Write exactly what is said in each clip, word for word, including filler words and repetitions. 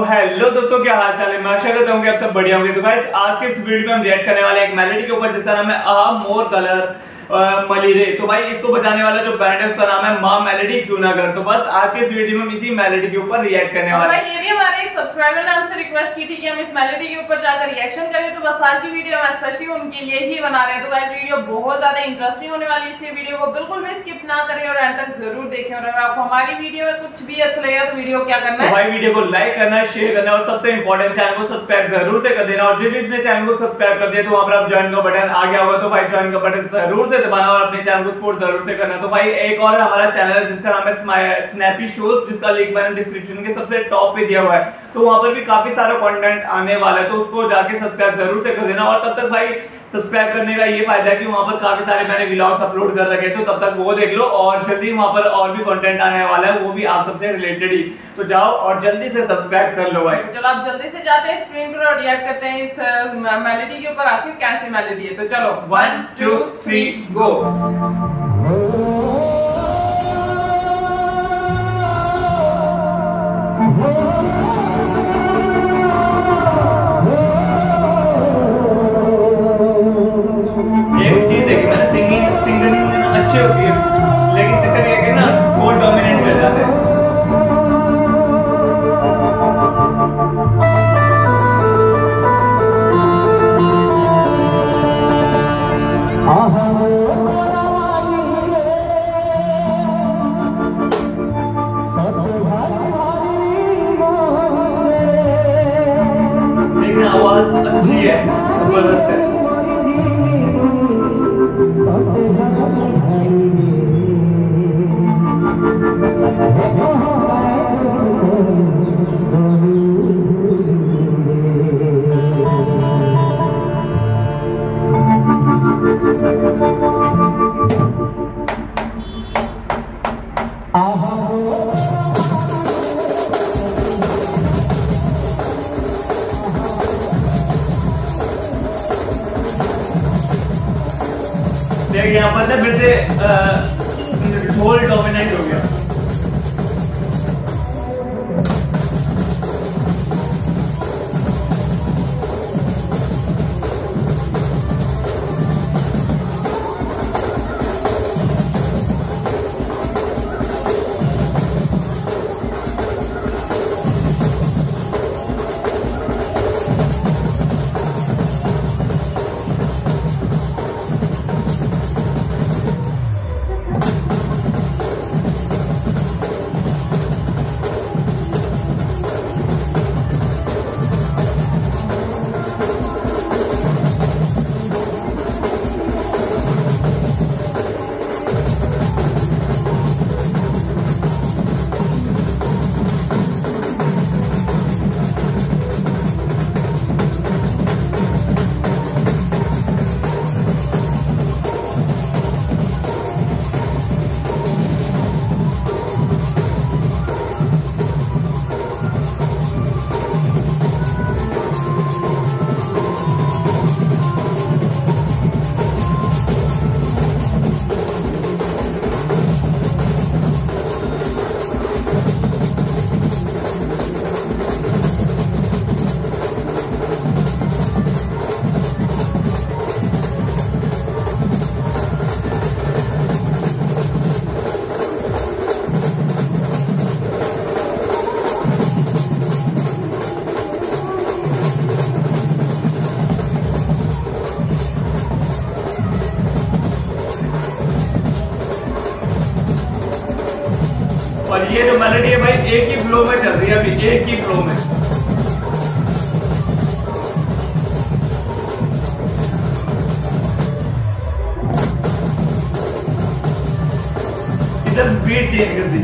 Hello दोस्तों, क्या हाल चाल है। मैं आशा करता हूँ कि आप सब बढ़िया होंगे। तो गाइस, आज के इस वीडियो में हम रिएक्ट करने वाले हैं एक मेलोडी के ऊपर जिसका नाम है आ मोर कलर मलिरे। तो भाई इसको बचाने वाला जो बैंड है उसका नाम है मां मेलोडी जूनागढ़। तो बस आज के इस वीडियो में हम इसी मेलोडी के ऊपर रिएक्ट करने वाले हैं। ये भी हमारे एक सब्सक्राइबर ने हमसे रिक्वेस्ट की थी कि हम इस मेलोडी के ऊपर जाकर रिएक्शन करें, तो बस आज की वीडियो हम स्पेशली उनके लिए ही बना रहे हैं। तो गाइस वीडियो बहुत ज्यादा इंटरेस्टिंग होने वाली है, इसलिए वीडियो को बिल्कुल भी स्किप ना करें और एंड तक जरूर देखें। और अगर आपको हमारी वीडियो में कुछ भी अच्छा लगेगा तो वीडियो क्या करना है, तो भाई वीडियो को लाइक करना है, शेयर करना है और सबसे इंपॉर्टेंट चैनल को सब्सक्राइब जरूर से कर देना। और जिस जिसने चैनल को सब्सक्राइब कर दिया तो वहां पर आप ज्वाइन का बटन आ गया होगा, तो भाई ज्वाइन का बटन जरूर से दबाना और अपने चैनल को सपोर्ट जरूर से करना। तो भाई एक और हमारा चैनल है जिसका नाम है स्नैपी शोज, जिसका लिंक मैंने डिस्क्रिप्शन के सबसे टॉप पे दिया हुआ है। तो वहां पर भी काफी सारा कंटेंट आने वाला है, तो उसको जाके सब्सक्राइब जरूर से कर देना। और तब तक भाई सब्सक्राइब करने का ये फायदा है कि वहां पर काफी सारे मैंने व्लॉग्स अपलोड कर रखे, तो तब तक वो देख लो। और जल्दी वहां पर और भी कंटेंट आने वाला है, वो भी आप सबसे रिलेटेड ही। तो जाओ और जल्दी से सब्सक्राइब कर लो भाई। तो चलो आप जल्दी से जाते हैं स्क्रीन पर और रिएक्ट करते हैं इस मेलोडी के ऊपर आखिर कैसी मेलोडी है। तो चलो वन टू थ्री गो। अच्छी होती है, लेकिन चक्कर ये है कि ना बहुत डोमिनेंट मिल जाते हैं। लेकिन आवाज अच्छी है, जबरदस्त है। देखिए यहाँ पर फिर से ढोल डोमिनेंट हो गया। और ये जो मेलोडी है भाई एक ही फ्लो में चल रही है, अभी एक ही फ्लो में। इधर बीट चेंज कर दी।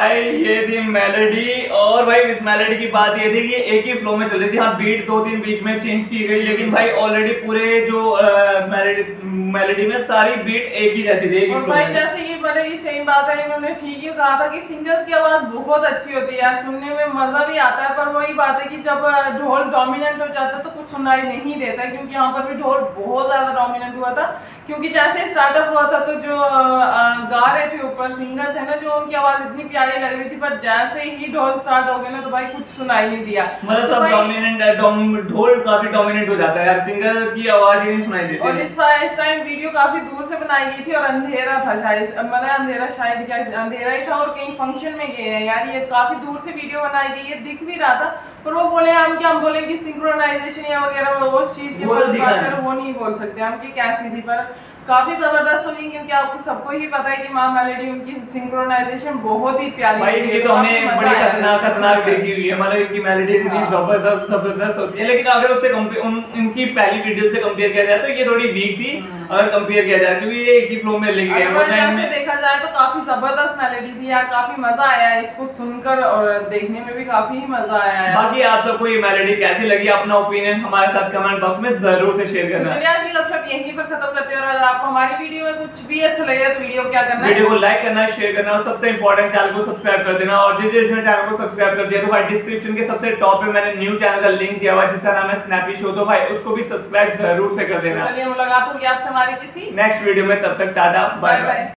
भाई ये थी मेलोडी, और भाई इस मेलोडी की बात ये थी कि एक ही फ्लो में चल रही थी। हाँ बीट दो तीन बीच में चेंज की गई, लेकिन भाई ऑलरेडी पूरे जो मेलोडी में सारी बीट एक ही जैसी थी, एक ही और फ्लो भाई में। जैसे ये बड़े ही सही बात है, इन्होंने ठीक ही कहा था कि सिंगर्स की आवाज बहुत अच्छी होती है यार, सुनने में मजा भी आता है। पर वही बात है कि जब ढोल डोमिनेंट हो जाता है तो कुछ सुनाई नहीं देता, क्योंकि यहाँ पर भी ढोल बहुत ज्यादा डोमिनेंट हुआ था। क्योंकि जैसे स्टार्टअप हुआ था तो जो गा रहे थे ऊपर सिंगर थे ना, जो उनकी आवाज इतनी प्यारी लग रही थी, पर जैसे ही ढोल स्टार्ट हो गए ना तो भाई कुछ सुनाई नहीं दिया। मतलब तो सब डोमिनेंट, ढोल काफी डोमिनेंट हो जाता है यार, सिंगर की आवाज ही नहीं सुनाई देती। और इस इस टाइम वीडियो काफी दूर से बनाई गई थी और अंधेरा था शायद, मतलब अंधेरा शायद क्या अंधेरा ही था, और कहीं फंक्शन में गए हैं यार, ये काफी दूर से वीडियो बनाई गई है, दिख भी रहा था। पर वो बोले हम क्या, हम बोले कि सिंक्रोनाइजेशन या वगैरह वो उस चीज के बारे में वो नहीं बोल सकते हम कि कैसी थी, पर काफी जबरदस्त होगी, क्योंकि आपको सबको ही पता है कि माँ मेलोडी उनकी सिंक्रोनाइजेशन बहुत ही प्यारी भाई इनकी तो हमने बड़ी खतरनाक खतरनाक देखी हुई है, मतलब इनकी मेलोडी इतनी जबरदस्त जबरदस्त होती है। लेकिन अगर उससे उन, इनकी पहली वीडियो से कंपेयर किया जाए तो ये थोड़ी वीक थी अगर कंपेयर किया जाए, क्योंकि ये एक ही फ्लो में लिख गए। ऐसे देखा जाए तो काफी जबरदस्त मेलोडी थी यार, काफी मजा आया इसको सुनकर और देखने में भी काफी ही मजा आया है। बाकी आप सबको ये मेलोडी कैसी लगी, अपना ओपिनियन हमारे साथ कमेंट बॉक्स में जरूर से शेयर करना। चलिए आज की गपशप यहीं पर खत्म करते हैं, और अगर आपको हमारी वीडियो में कुछ भी अच्छा लगे तो वीडियो क्या करना है, वीडियो को लाइक करना, शेयर करना, और सबसे इंपॉर्टेंट चैनल को सब्सक्राइब कर देना। और जिस जिसने चैनल को सब्सक्राइब कर दिया तो भाई डिस्क्रिप्शन के सबसे टॉप पे मैंने न्यू चैनल का लिंक दिया हुआ है जिसका नाम है स्नैपी शो, तो भाई उसको भी सब्सक्राइब जरूर से कर देना। चलिए मुलाकात होगी आपसे हमारी किसी नेक्स्ट वीडियो में, तब तक टाटा बाय बाय।